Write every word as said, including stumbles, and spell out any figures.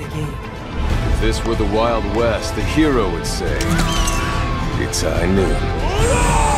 the game. If this were the Wild West, the hero would say, "It's high noon."